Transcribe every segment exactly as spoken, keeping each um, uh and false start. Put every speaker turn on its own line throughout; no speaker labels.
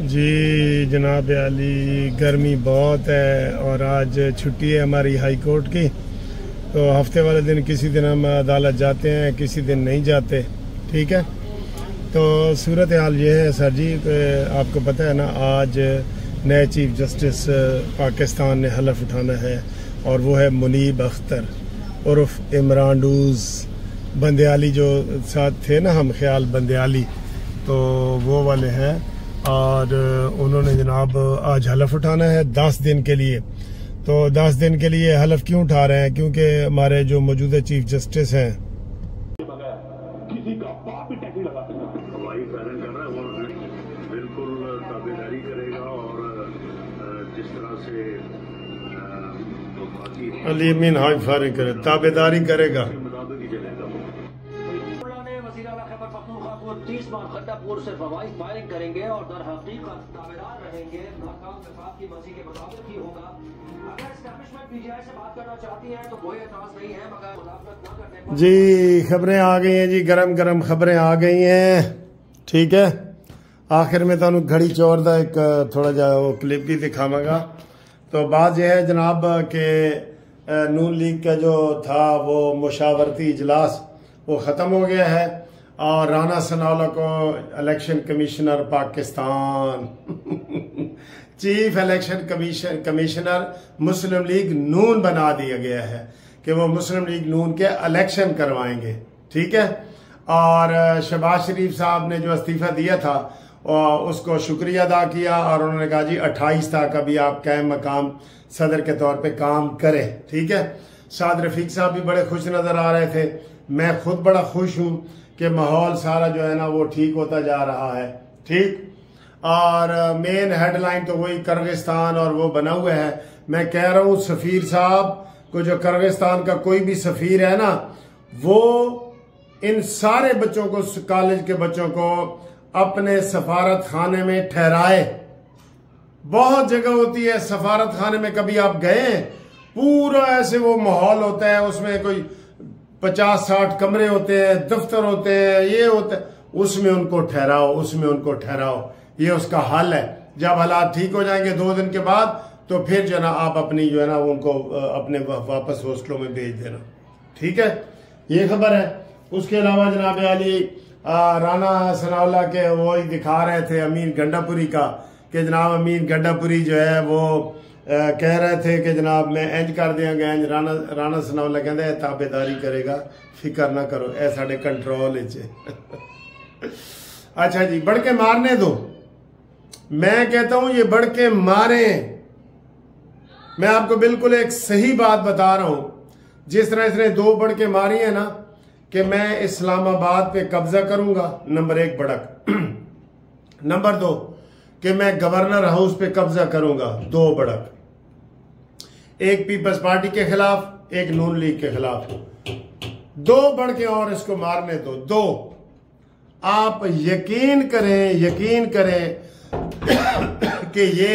जी जनाब आली, गर्मी बहुत है और आज छुट्टी है हमारी हाई कोर्ट की। तो हफ्ते वाले दिन किसी दिन हम अदालत जाते हैं, किसी दिन नहीं जाते। ठीक है, तो सूरत हाल ये है सर जी, आपको पता है ना, आज नए चीफ जस्टिस पाकिस्तान ने हलफ उठाना है और वो है मुनीब अख्तर उर्फ इमरान डूज बंदयाली, जो साथ थे ना हम ख्याल बंदयाली, तो वो वाले हैं। और उन्होंने जनाब आज हलफ उठाना है दस दिन के लिए। तो दस दिन के लिए हलफ क्यों उठा रहे हैं? क्योंकि हमारे जो मौजूदा चीफ जस्टिस हैं,
किसी का बाप भी टैक्स नहीं लगा सकता। हवाई फायरिंग कर रहा है और बिल्कुल ताबेदारी करेगा और जिस तरह से
अली मीन हाई फायरिंग करे, ताबेदारी करेगा।
तीस बार खड्डापुर से हवाई फायरिंग करेंगे और दर हकीकत ताबेदार रहेंगे। नाकाम वफाक की मर्जी के मुताबिक ही होगा। अगर एस्टैब्लिशमेंट पीजीआई से बात करना चाहती है तो कोई एतराज नहीं है, मगर मुदाखलत न करने पर।
जी खबरें आ गई हैं जी, गरम गरम खबरें आ गई हैं। ठीक है, आखिर में तुहानू घड़ी चौर का एक थोड़ा जा वो क्लिप भी दिखावांगा। तो बात यह है जनाब के नून लीग का जो था वो मुशावरती इजलास वो ख़त्म हो गया है और राना सनाउल्लाह को election commissioner Pakistan chief election commission commissioner Muslim League Noon बना दिया गया है कि वो मुस्लिम लीग नून के इलेक्शन करवाएंगे। ठीक है, और शहबाज शरीफ साहब ने जो इस्तीफा दिया था और उसको शुक्रिया अदा किया और उन्होंने कहा जी अट्ठाईस तक अभी आप कायम मकाम सदर के तौर पे काम करें। ठीक है, साद रफीक साहब भी बड़े खुश नजर आ रहे थे, मैं खुद बड़ा खुश हूं कि माहौल सारा जो है ना वो ठीक होता जा रहा है। ठीक, और मेन हेडलाइन तो वही किर्गिस्तान और वो बना हुआ है। मैं कह रहा हूं सफीर साहब को, जो किर्गिस्तान का कोई भी सफीर है ना, वो इन सारे बच्चों को, कॉलेज के बच्चों को अपने सफारत खाने में ठहराए। बहुत जगह होती है सफारत खाने में, कभी आप गए? पूरा ऐसे वो माहौल होता है, उसमें कोई पचास साठ कमरे होते हैं, दफ्तर होते हैं, ये होता है, उसमें उनको ठहराओ, उसमें उनको ठहराओ। ये उसका हल है। जब हालात ठीक हो जाएंगे दो दिन के बाद तो फिर जो है ना आप अपनी जो है ना उनको अपने वापस हॉस्टलों में भेज देना। ठीक है, ये खबर है। उसके अलावा जनाब अली राना सनाउल्लाह के वो ही दिखा रहे थे अमीन गंडापुरी का कि जनाब अमीन गंडापुरी जो है वो आ, कह रहे थे कि जनाब मैं इंज कर देंगे इंज। राना राना सनाउल्लाह कहते हैं ताबेदारी करेगा, फिक्र ना करो, ऐ साडे कंट्रोल च। अच्छा जी, बढ़ के मारने दो। मैं कहता हूं ये बढ़ के मारे। मैं आपको बिल्कुल एक सही बात बता रहा हूं। जिस तरह इसने दो बढ़ के मारी है ना कि मैं इस्लामाबाद पे कब्जा करूंगा, नंबर एक बढ़क। नंबर दो कि मैं गवर्नर हाउस पे कब्जा करूंगा, दो बढ़क। एक पीपल्स पार्टी के खिलाफ, एक नून लीग के खिलाफ, दो बढ़ के और इसको मारने दो। दो आप यकीन करें, यकीन करें कि ये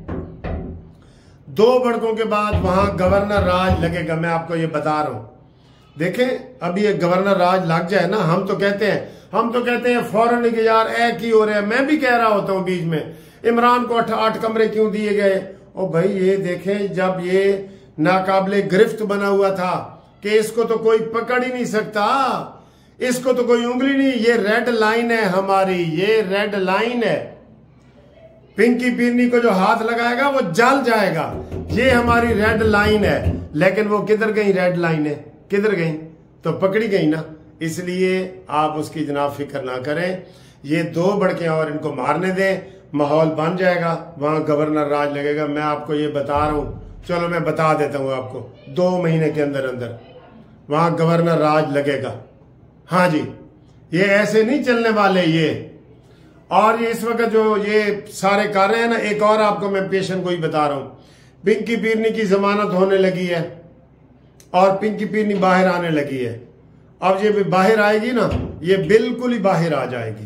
दो बढ़कों के बाद वहां गवर्नर राज लगेगा। मैं आपको ये बता रहा हूं, देखें अभी ये गवर्नर राज लग जाए ना, हम तो कहते हैं हम तो कहते हैं फौरन कि यार ऐ की हो रहा है। मैं भी कह रहा होता हूं बीच में, इमरान को आठ आठ कमरे क्यों दिए गए? ओ भाई ये देखें, जब ये नाकाबिले गिरफ्त बना हुआ था कि इसको तो कोई पकड़ ही नहीं सकता, इसको तो कोई उंगली नहीं, ये रेड लाइन है हमारी, ये रेड लाइन है। पिंकी पीरनी को जो हाथ लगाएगा वो जल जाएगा, ये हमारी रेड लाइन है। लेकिन वो किधर गई रेड लाइन है, किधर गई? तो पकड़ी गई ना। इसलिए आप उसकी जनाब फिक्र ना करें, ये दो बढ़के और इनको मारने दें, माहौल बन जाएगा, वहां गवर्नर राज लगेगा। मैं आपको ये बता रहा हूं, चलो मैं बता देता हूं आपको, दो महीने के अंदर अंदर वहां गवर्नर राज लगेगा। हाँ जी, ये ऐसे नहीं चलने वाले ये। और ये इस वक्त जो ये सारे कर रहे हैं ना, एक और आपको मैं पेशन को ही बता रहा हूं, पिंकी पीरनी की जमानत होने लगी है और पिंकी पीरनी बाहर आने लगी है। अब ये भी बाहर आएगी ना, ये बिल्कुल ही बाहर आ जाएगी।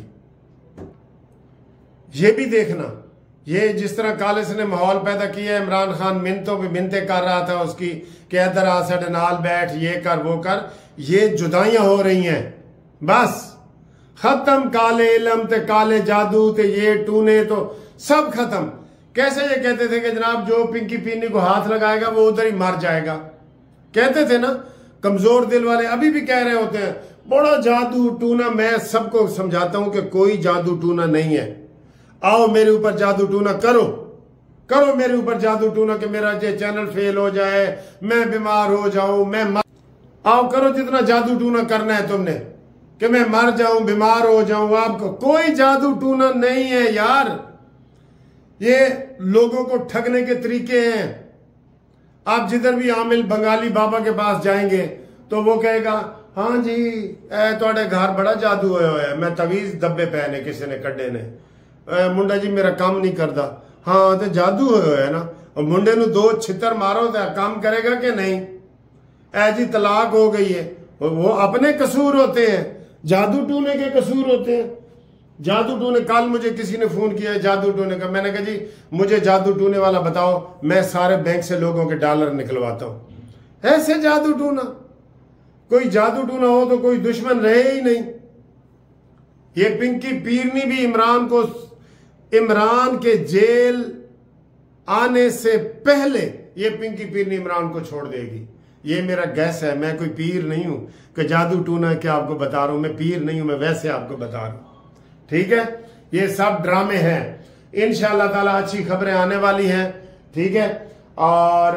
ये भी देखना, ये जिस तरह कालिस ने माहौल पैदा किया, इमरान खान मिन्नतों पे मिन्नतें कर रहा था उसकी कि इधर आ साडे नाल बैठ, ये कर वो कर, ये जुदाइयां हो रही हैं। बस खत्म काले इलम ते काले जादू ते ये टूने तो सब खत्म। कैसे ये कहते थे कि जनाब जो पिंकी पीनी को हाथ लगाएगा वो उधर ही मर जाएगा, कहते थे ना। कमजोर दिल वाले अभी भी कह रहे होते हैं बड़ा जादू टूना। मैं सबको समझाता हूं कि कोई जादू टूना नहीं है। आओ मेरे ऊपर जादू टूना करो, करो मेरे ऊपर जादू टूना कि मेरा ये चैनल फेल हो जाए, मैं बीमार हो जाऊं, मैं मर... आओ करो जितना जादू टूना करना है तुमने कि मैं मर जाऊं, बीमार हो जाऊं। आपको कोई जादू टूना नहीं है यार, ये लोगों को ठगने के तरीके हैं। आप जिधर भी आमिल बंगाली बाबा के पास जाएंगे तो वो कहेगा हाँ जी ए थोड़े घर बड़ा जादू होया है, मैं तवीज दब्बे पहने किसी ने कड्डे ने, ए, मुंडा जी मेरा काम नहीं करता। हाँ तो जादू होया है ना, और मुंडे नु दो छितर मारो तो काम करेगा कि नहीं। ए जी तलाक हो गई है, वो अपने कसूर होते हैं, जादू टूने के कसूर होते हैं। जादू टूने, कल मुझे किसी ने फोन किया जादू टूने का, मैंने कहा जी मुझे जादू टूने वाला बताओ, मैं सारे बैंक से लोगों के डॉलर निकलवाता हूं। ऐसे जादू टूना, कोई जादू टूना हो तो कोई दुश्मन रहे ही नहीं। ये पिंकी पीरनी भी इमरान को, इमरान के जेल आने से पहले ये पिंकी पीरनी इमरान को छोड़ देगी, ये मेरा गैस है। मैं कोई पीर नहीं हूं कि जादू टूना है क्या आपको बता रहा हूं, मैं पीर नहीं हूं, मैं वैसे आपको बता रहा हूं। ठीक है, ये सब ड्रामे हैं। इंशाअल्लाह ताला अच्छी खबरें आने वाली हैं। ठीक है, और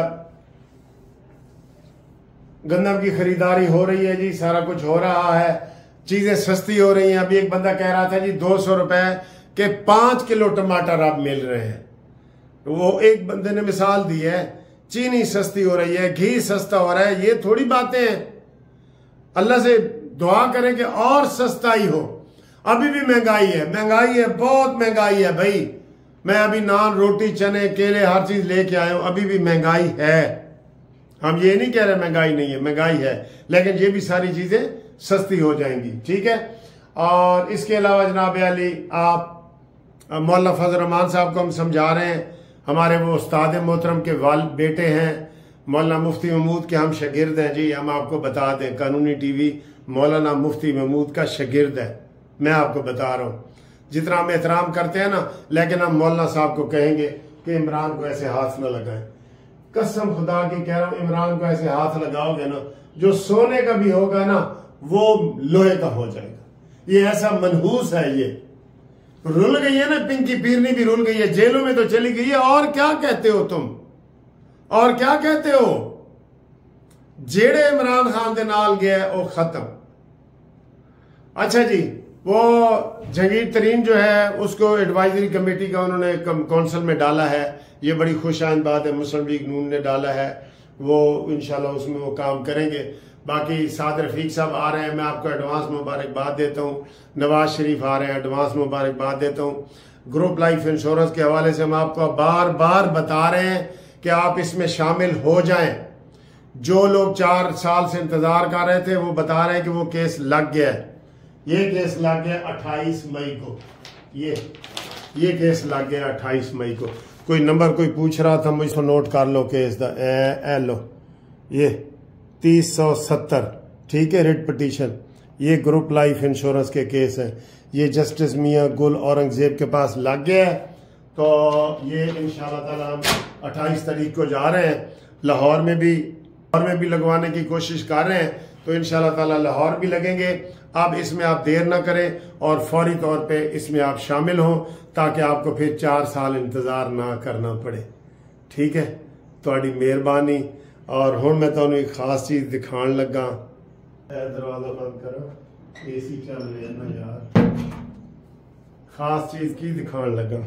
गंदम की खरीदारी हो रही है जी, सारा कुछ हो रहा है, चीजें सस्ती हो रही हैं। अभी एक बंदा कह रहा था जी दो सौ रुपए के पांच किलो टमाटर अब मिल रहे हैं। वो एक बंदे ने मिसाल दी है, चीनी सस्ती हो रही है, घी सस्ता हो रहा है। ये थोड़ी बातें हैं, अल्लाह से दुआ करें कि और सस्ता ही हो। अभी भी महंगाई है, महंगाई है, बहुत महंगाई है भाई। मैं अभी नान रोटी चने केले हर चीज लेके आया हूं, अभी भी महंगाई है। हम ये नहीं कह रहे महंगाई नहीं है, महंगाई है, लेकिन ये भी सारी चीजें सस्ती हो जाएंगी। ठीक है, और इसके अलावा जनाब अली आप मौलाना फजल रहमान साहब को हम समझा रहे हैं, हमारे वो उस्ताद मोहतरम के वाल बेटे हैं, मौलाना मुफ्ती महमूद के हम शागिर्द हैं जी। हम आपको बता दें, कानूनी टीवी मौलाना मुफ्ती महमूद का शागिर्द है। मैं आपको बता रहा हूं, जितना हम एहतराम करते हैं ना, लेकिन हम मौलाना साहब को कहेंगे कि इमरान को ऐसे हाथ न लगाएं। कसम खुदा की कह रहा हूं, इमरान को ऐसे हाथ लगाओगे ना, जो सोने का भी होगा ना वो लोहे का हो जाएगा। ये ऐसा मनहूस है, ये रुल गई है ना, पिंकी पीरनी भी रुल गई है, जेलों में तो चली गई है। और क्या कहते हो तुम, और क्या कहते हो? जेड़े इमरान खान के नाल गया वो खत्म। अच्छा जी, वो जहांगीर तरीन जो है उसको एडवाइजरी कमेटी का उन्होंने काउंसिल में डाला है, ये बड़ी खुशाइन बात है। मुस्लिम लीग नून ने डाला है, वो इंशाल्लाह उसमें वो काम करेंगे। बाकी साद रफीक साहब आ रहे हैं, मैं आपको एडवांस मुबारकबाद देता हूँ। नवाज शरीफ आ रहे हैं, एडवांस मुबारकबाद देता हूँ। ग्रुप लाइफ इंश्योरेंस के हवाले से हम आपको बार बार बता रहे हैं कि आप इसमें शामिल हो जाएं। जो लोग चार साल से इंतजार कर रहे थे वो बता रहे हैं कि वो केस लग गया है। ये केस लग गया अट्ठाईस मई को, ये ये केस लग गया अट्ठाईस मई को। कोई नंबर कोई पूछ रहा था, मुझको नोट कर लो केस दा, ए, ए लो ये तीस सौ सत्तर। ठीक है, रिट पिटीशन, ये ग्रुप लाइफ इंश्योरेंस के केस है। ये जस्टिस मियां गुल औरंगजेब के पास लग गया है, तो ये इंशाल्लाह ताला हम अट्ठाईस तारीख को जा रहे हैं। लाहौर में भी लाहौर में भी लगवाने की कोशिश कर रहे हैं, तो इंशाल्लाह ताला लाहौर भी लगेंगे। अब इसमें आप देर ना करें और फौरी तौर पे इसमें आप शामिल हों, ताकि आपको फिर चार साल इंतजार ना करना पड़े। ठीक है, थोड़ी मेहरबानी। और हुण मैं तुहानू एक खास चीज दिखाण लगा। दरवाजा बंद करो, एसी चल रहा है ना यार। खास चीज की दिखाण लगा।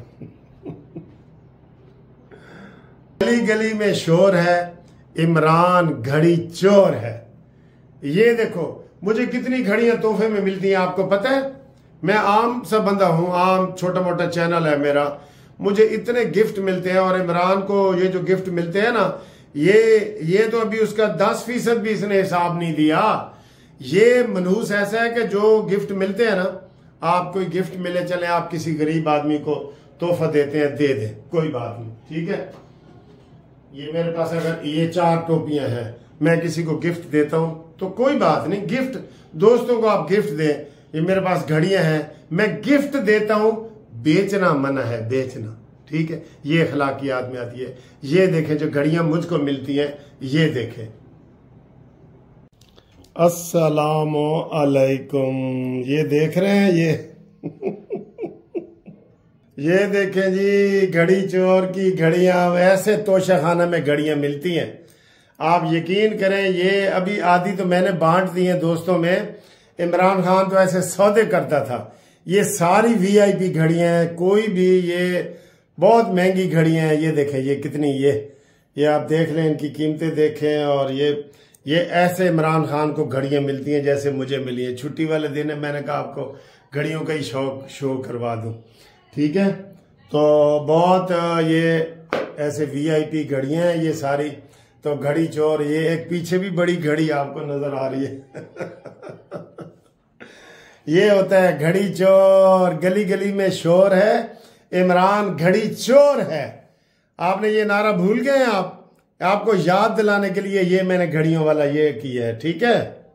गली गली में शोर है, इमरान घड़ी चोर है। ये देखो मुझे कितनी घड़ियां तोहफे में मिलती हैं, आपको पता है? मैं आम सा बंदा हूं, आम छोटा मोटा चैनल है मेरा, मुझे इतने गिफ्ट मिलते हैं। और इमरान को ये जो गिफ्ट मिलते हैं ना, ये ये तो अभी उसका दस फीसद भी इसने हिसाब नहीं दिया। ये मनहूस ऐसा है कि जो गिफ्ट मिलते हैं ना, आप कोई गिफ्ट मिले, चले आप किसी गरीब आदमी को तोहफा देते हैं, दे दे, कोई बात नहीं। ठीक है, ये मेरे पास अगर ये चार टोपियां हैं, मैं किसी को गिफ्ट देता हूं तो कोई बात नहीं। गिफ्ट दोस्तों को आप गिफ्ट दें, ये मेरे पास घड़ियां हैं, मैं गिफ्ट देता हूं, बेचना मना है, बेचना, ठीक है, ये अखलाकियात में आती है। ये देखें जो घड़ियां मुझको मिलती हैं, ये देखें। अस्सलामु अलैकुम, ये देख रहे हैं, ये ये देखें जी, घड़ी चोर की घड़ियां। ऐसे तोशा खाना में घड़ियां मिलती हैं, आप यकीन करें। ये अभी आधी तो मैंने बांट दी हैं दोस्तों में। इमरान खान तो ऐसे सौदे करता था। ये सारी वीआईपी घड़ियां हैं, कोई भी, ये बहुत महंगी घड़ियां हैं। ये देखें, ये कितनी, ये ये आप देख लें, इनकी कीमतें देखें। और ये ये ऐसे इमरान खान को घड़ियां मिलती हैं जैसे मुझे मिली है। छुट्टी वाले दिन है, मैंने कहा आपको घड़ियों का ही शौक शो करवा दूं, ठीक है। तो बहुत ये ऐसे वीआईपी घड़ियां हैं ये सारी। तो घड़ी चोर, ये एक पीछे भी बड़ी घड़ी आपको नजर आ रही है ये होता है घड़ी चोर। गली गली में शोर है, इमरान घड़ी चोर है। आपने ये नारा भूल गए आप? आपको याद दिलाने के लिए ये मैंने घड़ियों वाला ये किया है, ठीक है।